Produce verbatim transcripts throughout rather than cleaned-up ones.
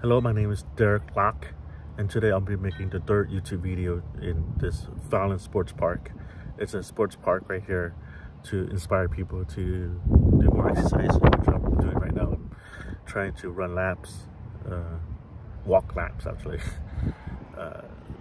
Hello, my name is Derek Locke, and today I'll be making the third YouTube video in this Fallon Sports Park. It's a sports park right here to inspire people to do more exercise, which I'm doing right now. I'm trying to run laps, uh, walk laps actually, uh,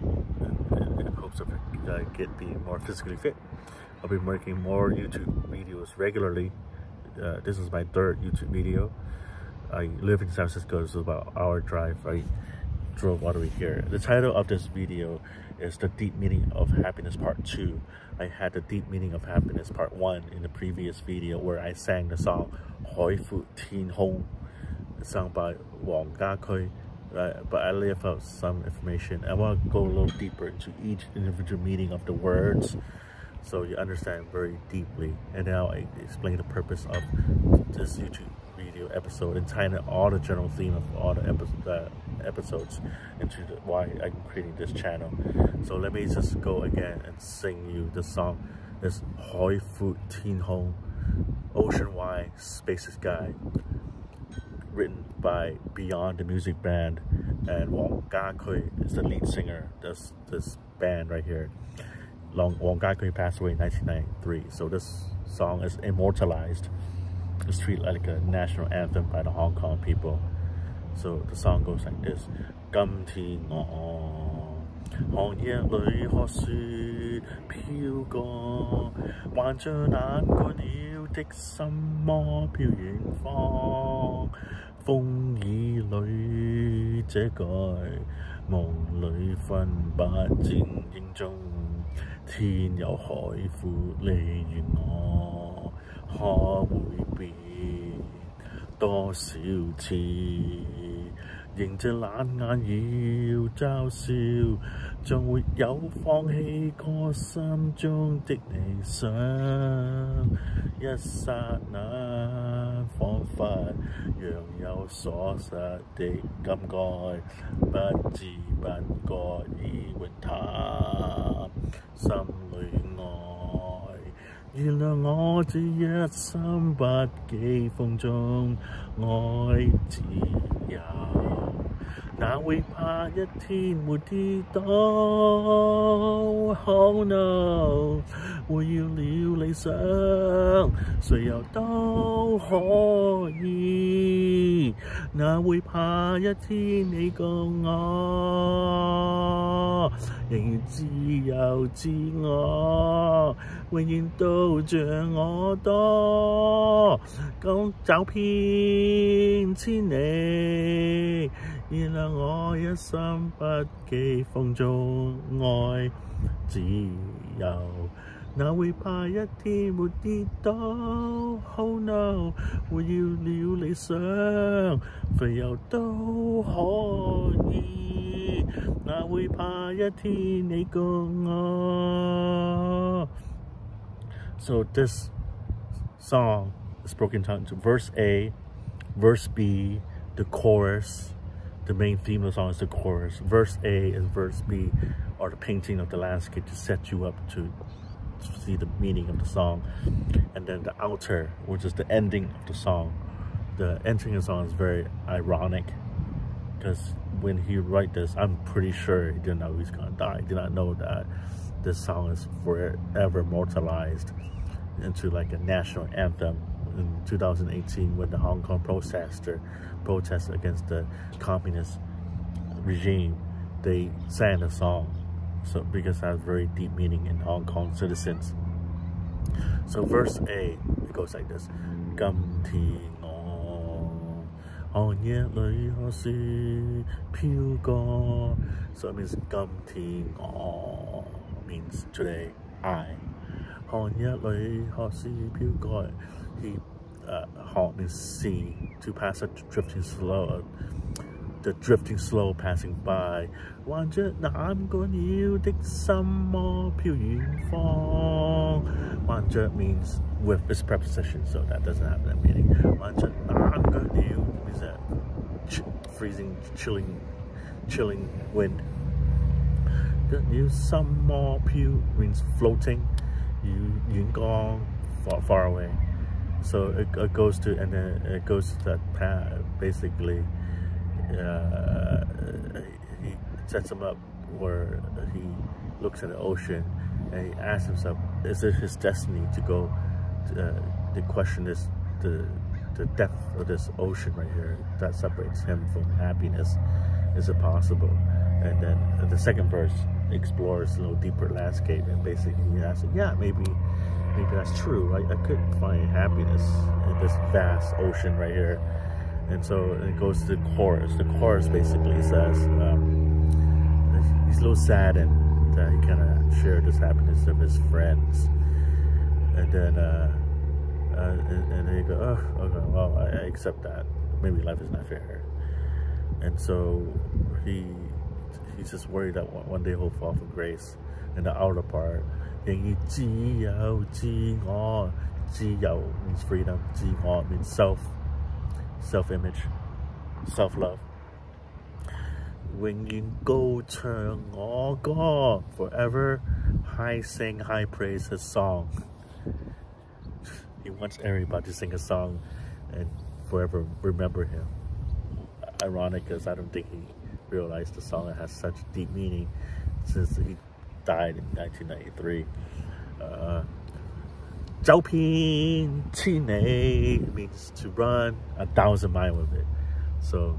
in, in hopes of uh, get be more physically fit. I'll be making more YouTube videos regularly. Uh, this is my third YouTube video. I live in San Francisco, it's about an hour drive. I drove all the way here. The title of this video is The Deep Meaning of Happiness Part two. I had the Deep Meaning of Happiness Part one in the previous video where I sang the song Hoi Fu Tien Hong, sung by Wang Ga-kui. Uh, but I left out some information. I want to go a little deeper into each individual meaning of the words so you understand very deeply. And now I explain the purpose of this YouTube video episode and tying all the general theme of all the epi uh, episodes into the, why I'm creating this channel. So let me just go again and sing you the song. It's Hoi Fu Tien Hong, Ocean Wide Spacious Sky, written by Beyond the Music Band, and Wang Ga-kui is the lead singer. This this band right here. Long, Wang Ga-kui passed away in nineteen ninety-three, so this song is immortalized. It's treated like a national anthem by the Hong Kong people. So the song goes like this. 今天我寒夜裏學雪飄過，還着冷過了的心魔飄遠方。風雨裏這改，夢裏分不戰英中，天有海闊你與我。可會變多少次？迎着冷眼要嘲笑，將會有放棄過心中的理想。一剎那，彷彿若有所失的感慨，不知不覺已永淡，心裏愛。原諒我這一生不羈風中愛自由，哪會怕一天沒跌倒 ？Oh no！ 會要了理想，誰又都可以，哪會怕一天你共我，仍然自由自我，永遠都像我多，咁走遍千里，原諒我一生不羈風中愛自由。哪會怕一天沒跌倒 ？Oh no！ 會要了理想，肥又都可以，哪會怕一天你共我 ？So this song is broken down into verse A, verse B, the chorus. The main theme of the song is the chorus. Verse A and verse B are the painting of the landscape to set you up to see the meaning of the song. And then the outer, which is the ending of the song. The ending of the song is very ironic because when he wrote this, I'm pretty sure he didn't know he's gonna die. He did not know that this song is forever immortalized into like a national anthem in two thousand eighteen when the Hong Kong protester protested against the communist regime. They sang the song. So because it has very deep meaning in Hong Kong citizens. So verse A, it goes like this. 今天我寒夜裏學雪飄過. So it means 今天我 means today I. 寒夜裏學雪飄過. He uh, Hong means sea, to pass a drifting slow. The drifting slow passing by. 還着冷過了的心魔飄遠方. 還着 means with its preposition, so that doesn't have that meaning. 還着冷過了 means that ch freezing, chilling, chilling wind. 着了心魔飄 means floating, 遠光 far, far away. So it, it goes to, and then it goes to that path, basically. uh, he sets him up where he looks at the ocean and he asks himself, is it his destiny to go to, uh, to question this, the, the depth of this ocean right here that separates him from happiness? Is it possible? And then the second verse explores a little deeper landscape and basically he asks, yeah, maybe maybe that's true. I, I could find happiness in this vast ocean right here. And so it goes to the chorus. The chorus basically says um, he's a little saddened that he cannot share this happiness with his friends. And then uh, uh, and, and then you go, oh, okay, well, I, I accept that. Maybe life is not fair. And so he he's just worried that one, one day he'll fall from grace. In the outer part, means freedom. Means self, self-image, self-love. 永遠高唱我歌 forever high sing, high praise his song. He wants everybody to sing a song and forever remember him. Ironic, because I don't think he realized the song has such deep meaning since he died in nineteen ninety-three. Uh, 走遍千里 means to run a thousand miles with it. So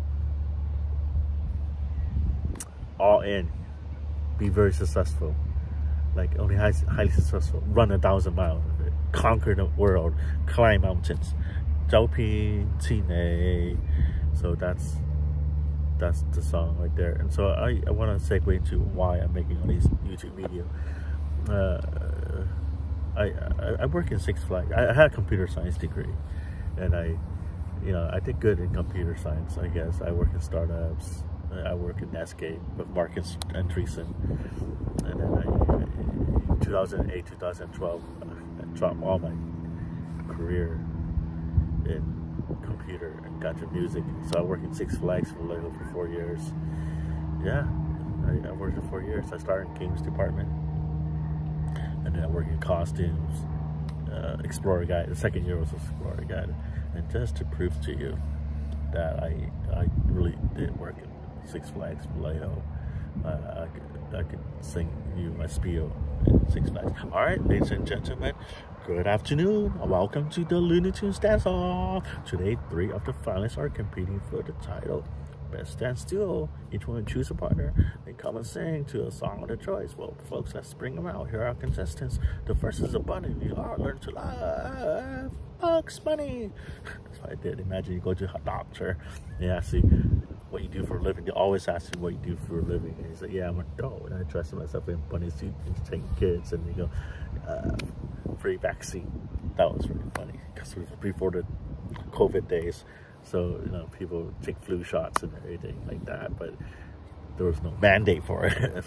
all in, be very successful, like only highly, highly successful, run a thousand miles with it, conquer the world, climb mountains. 走遍千里. So that's that's the song right there. And so I, I want to segue into why I'm making all these YouTube videos. Uh, I, I I work in Six Flags. I, I had a computer science degree, and I, you know, I did good in computer science. I guess I work in startups. I work in Netscape with Marcus and Treason. And then I, in two thousand eight, two thousand twelve, I dropped all my career in computer and got to music. So I worked in Six Flags for like over four years. Yeah, I, I worked for four years. I started in games department, and then I worked in costumes, uh, Explorer Guide. The second year was Explorer Guide. And just to prove to you that I I really did work in Six Flags Vallejo, uh, I could I could sing you my spiel in Six Flags. All right, ladies and gentlemen, good afternoon. Welcome to the Looney Tunes Dance Off. Today, three of the finalists are competing for the title Best Dance Duo. Each one choose a partner. They come and sing to a song of their choice. Well, folks, let's bring them out. Here are our contestants. The first is a bunny. We all learn to love Bugs Bunny. That's what I did. Imagine you go to a doctor. They ask you what you do for a living. They always ask you what you do for a living. And you say, yeah, I'm a dog. And I dress myself in bunny suit and taking kids. And they go, uh, free vaccine. That was really funny because it was before the COVID days. So, you know, people take flu shots and everything like that, but there was no mandate for it.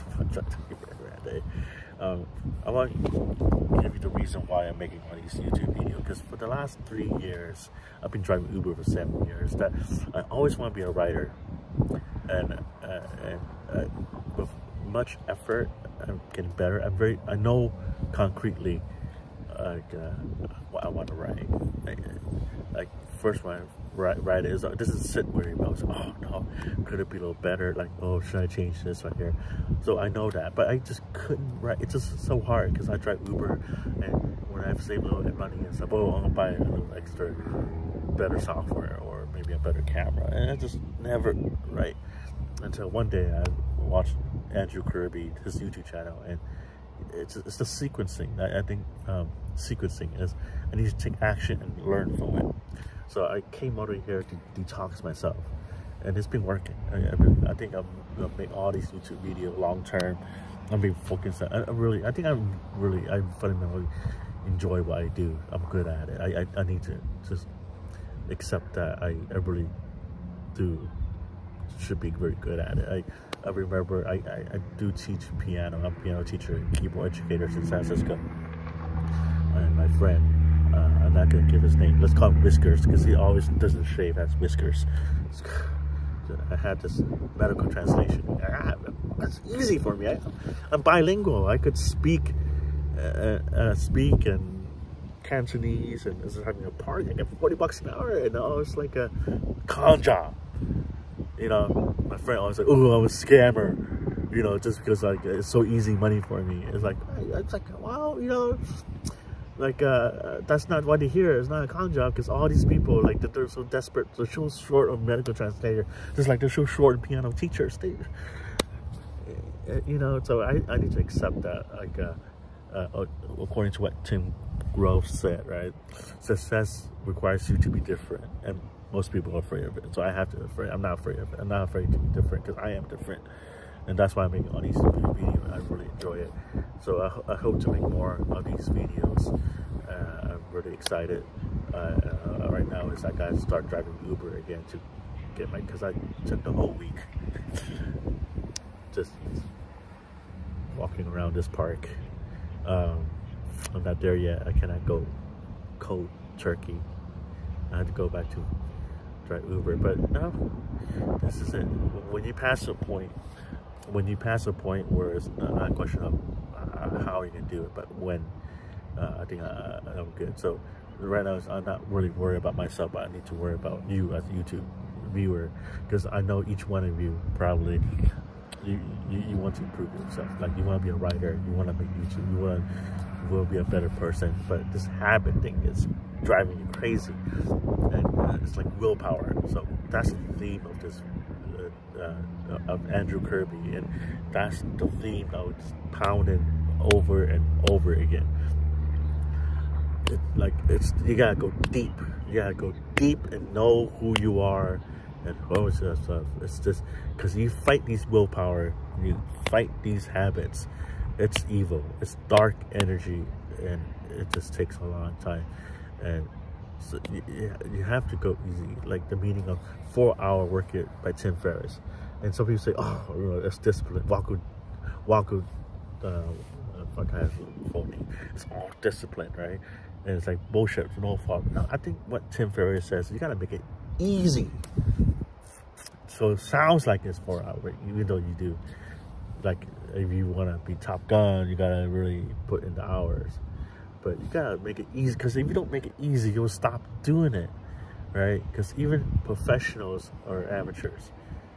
um, I want to give you the reason why I'm making one of these YouTube videos, because for the last three years, I've been driving Uber for seven years, that I always want to be a writer. And, uh, and uh, with much effort, I'm getting better. I'm very, I know concretely like, uh, what I want to write. Like, like first one, Right, right. Is uh, this is sit where I was, oh no, could it be a little better? Like, oh, should I change this right here? So I know that, but I just couldn't write. It's just so hard because I drive Uber, and when I have saved a little bit of money and stuff, oh, I'm gonna buy a little extra, better software or maybe a better camera, and I just never write until one day I watched Andrew Kirby, his YouTube channel, and it's it's the sequencing. I, I think um, sequencing is I need to take action and learn from it. So I came over here to detox myself, and it's been working. I, I've been, I think I'm gonna make all these YouTube videos long term. I'm being focused. I, I really, I think I'm really, I fundamentally enjoy what I do. I'm good at it. I, I, I need to just accept that I, I really do should be very good at it. I, I remember I, I, I do teach piano. I'm a piano teacher and keyboard educator in San Francisco. And my friend, Uh, I'm not gonna give his name. Let's call him Whiskers because he always doesn't shave, has whiskers. So I had this medical translation. Ah, it's easy for me. I, I'm bilingual. I could speak, uh, uh, speak and Cantonese, and this is having a party. I get forty bucks an hour, and I was like a con job. you know, my friend always like, oh, I'm a scammer, you know, just because like it's so easy money for me. It's like, it's like, wow, you know, like uh, that's not what they hear. It's not a con job, because all these people, like, that they're so desperate, they're so short of medical translator, just like they're so short in piano teachers. They, you know, so I, I need to accept that, like, uh, uh, according to what Tim Grove said, right? Success requires you to be different, and most people are afraid of it. So I have to afraid. I'm not afraid of it. I'm not afraid to be different, because I am different, and that's why I'm making all these videos. I really enjoy it. So I, I hope to make more of these videos. Uh, I'm really excited. Uh, uh, right now is I gotta start driving Uber again to get my, because I took the whole week just walking around this park. Um, I'm not there yet. I cannot go cold turkey. I had to go back to drive Uber, but no, this is it. When you pass a point, when you pass a point where it's not a question of uh, how you can do it, but when, uh, I think I, I'm good. So right now, I'm not really worried about myself, but I need to worry about you as a YouTube viewer, because I know each one of you probably, you, you, you want to improve yourself. Like, you want to be a writer, you want to make YouTube, you want to, you will be a better person, but this habit thing is driving you crazy, and uh, it's like willpower. So that's the theme of this uh, uh, of Andrew Kirby, and that's the theme I was pounding over and over again. It, like, it's, you gotta go deep. You gotta go deep and know who you are, and all this stuff. It's just because you fight these willpower, you fight these habits. It's evil. It's dark energy, and it just takes a long time. And so you, you have to go easy. Like the meaning of four hour work it by Tim Ferriss. And some people say, oh, you know, it's discipline. Waku, Waku, uh, fuck, I have phony. It's all discipline, right? And it's like bullshit. It's no fault. Now, I think what Tim Ferriss says, you gotta make it easy. So it sounds like it's four hours, even though you do. Like, if you want to be Top Gun, you gotta really put in the hours. But you gotta make it easy, because if you don't make it easy, you'll stop doing it, right? Because even professionals are amateurs.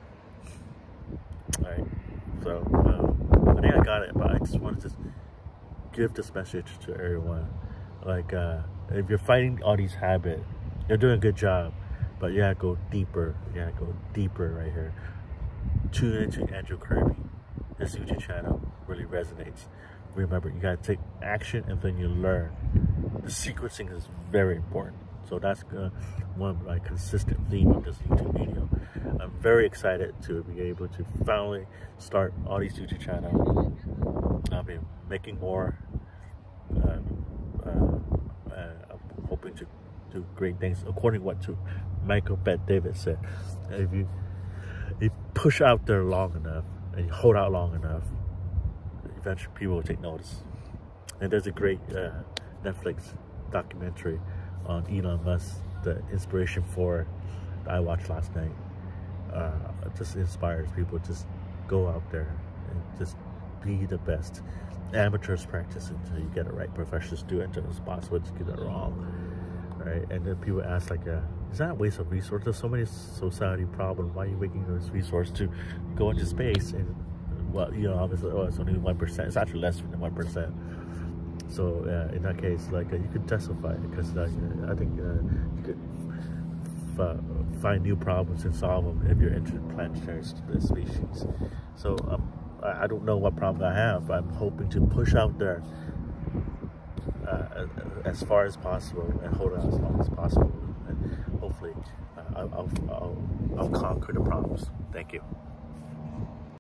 All right, so um, I think I got it, but I just wanted to give this message to everyone. Like, uh, if you're fighting all these habits, you're doing a good job, but you gotta go deeper. You gotta go deeper right here. Tune into Andrew Kirby. This YouTube channel really resonates. Remember, you gotta take action, and then you learn. The sequencing is very important. So that's uh, one of my consistent theme of this YouTube video. I'm very excited to be able to finally start all these YouTube channels. I'll be making more. Um, uh, uh, I'm hoping to do great things according to what to Michael Bet David said. If you, you push out there long enough and you hold out long enough, eventually people will take notice. And there's a great uh, Netflix documentary on Elon Musk, the inspiration for that I watched last night. Uh, it just inspires people to just go out there and just be the best. Amateurs practice until you get it right. Professionals do it until it's possible to get it wrong, right? And then people ask, like, uh, is that a waste of resources? There's so many society problems. Why are you making those resources to go into space? And, well, you know, obviously, oh, it's only one percent. It's actually less than one percent. So uh, in that case, like, uh, you could testify, because uh, I think uh, you could uh, find new problems and solve them if you're interplanetary species. So um, I don't know what problem I have, but I'm hoping to push out there uh, as far as possible and hold it as long as possible. And hopefully uh, I'll, I'll, I'll, I'll conquer the problems. Thank you.